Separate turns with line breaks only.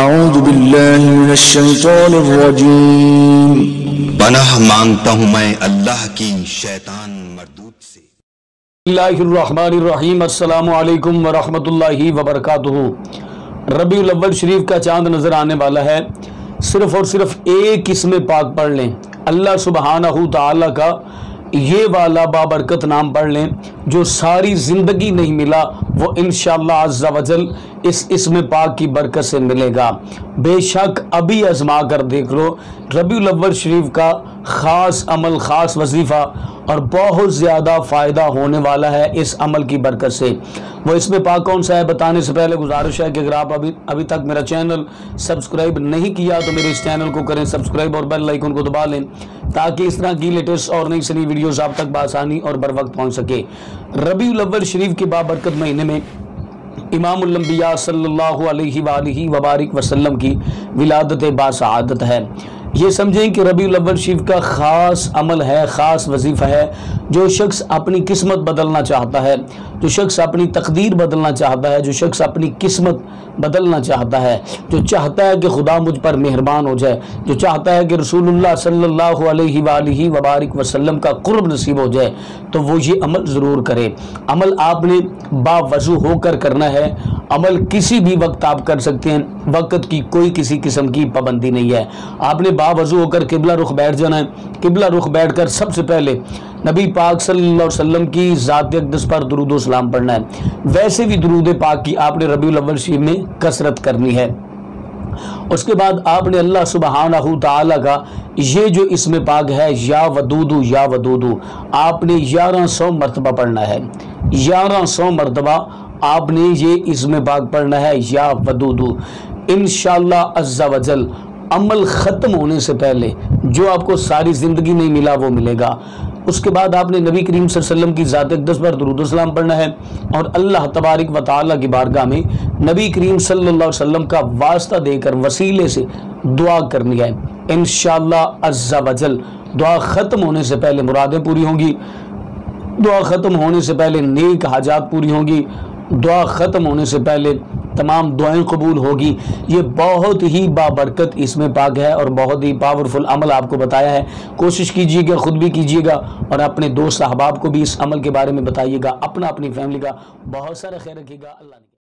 اعوذ باللہ من الشیطان الرجیم۔
پناہ مانگتا ہوں میں اللہ کی شیطان مردود سے۔
بسم اللہ الرحمن الرحیم۔ السلام علیکم ورحمۃ اللہ وبرکاتہ۔ ربیع الاول شریف کا چاند نظر آنے والا ہے، صرف اور صرف ایک اسم پاک پڑھ لیں، اللہ سبحانہ تعالیٰ کا یہ والا بابرکت نام پڑھ لیں جو ساری زندگی نہیں ملا، وہ انشاءاللہ عز و جل اس اسم پاک کی برکت سے ملے گا۔ بے شک ابھی آزما کر دیکھ لو، ربیع الاول شریف کا خاص عمل، خاص وظیفہ اور بہت زیادہ فائدہ ہونے والا ہے اس عمل کی برکت سے۔ وہ اسم پاک کون سا ہے بتانے سے پہلے گزارش ہے کہ اگر آپ ابھی تک میرا چینل سبسکرائب نہیں کیا تو میرے اس چینل کو کریں سبسکرائب اور بیل آئیکن کو دبا لیں تاکہ اس طرح کی لیٹسٹ اور نئی سنی ویڈیوز آپ تک بآسانی اور بر وقت پہنچ سکے۔ ربیع الاول شریف کے بابرکت مہینے میں امام الانبیاء صلی اللہ علیہ وآلہ وبارک وسلم کی ولادت باسعادت ہے۔ یہ سمجھیں کہ ربیع الاول شریف کا خاص عمل ہے، خاص وظیفہ ہے۔ جو شخص اپنی قسمت بدلنا چاہتا ہے، جو شخص اپنی تقدیر بدلنا چاہتا ہے، جو شخص اپنی قسمت بدلنا چاہتا ہے، جو چاہتا ہے کہ خدا مجھ پر مہربان ہو جائے، جو چاہتا ہے کہ رسول اللہ صلی اللہ علیہ وآلہ وبارک وسلم کا قرب نصیب ہو جائے، تو وہ یہ عمل ضرور کرے۔ عمل آپ نے باوضو ہو کر کرنا ہے۔ عمل کسی بھی وقت آپ کر سکتے ہیں، وقت کی کوئی کسی قسم کی پابندی نہیں ہے۔ آپ نے باوضو ہو کر قبلہ رخ بیٹھ جانا ہے۔ قبلہ رخ بیٹھ کر سب سے پہلے نبی پاک صلی اللہ علیہ وسلم کی ذات اقدس پر درود و سلام پڑھنا ہے۔ ویسے بھی درود پاک کی آپ نے ربیع الاول شریف میں کثرت کرنی ہے۔ اس کے بعد آپ نے اللہ سبحانہ تعالیٰ کا یہ جو اسم پاک ہے یا ودودو یا ودودو، آپ نے 1100 مرتبہ پڑھنا ہے۔ 1100 مرتبہ آپ نے یہ اسم پاک پڑھنا ہے یا ودودو۔ انشاءاللہ عز و جل عمل ختم ہونے سے پہلے جو آپ کو ساری زندگی نہیں ملا وہ ملے گا۔ اس کے بعد آپ نے نبی کریم صلی اللہ علیہ وسلم کی ذات اقدس پر درود و سلام پڑھنا ہے اور اللہ تبارک و تعالیٰ کی بارگاہ میں نبی کریم صلی اللہ علیہ وسلم کا واسطہ دے کر وسیلے سے دعا کرنی ہے۔ انشاءاللہ عز و جل دعا ختم ہونے سے پہلے مرادیں پوری ہوں گی، دعا ختم ہونے سے پہلے نیک حاجات پوری ہوں گی، دعا ختم ہونے سے پہلے تمام دعائیں قبول ہوگی۔ یہ بہت ہی بابرکت اسم پاک ہے اور بہت ہی پاورفل عمل آپ کو بتایا ہے۔ کوشش کیجیے گا، خود بھی کیجیے گا اور اپنے دوست احباب کو بھی اس عمل کے بارے میں بتائیے گا۔ اپنی فیملی کا بہت سارا خیر رکھیے گا۔ اللہ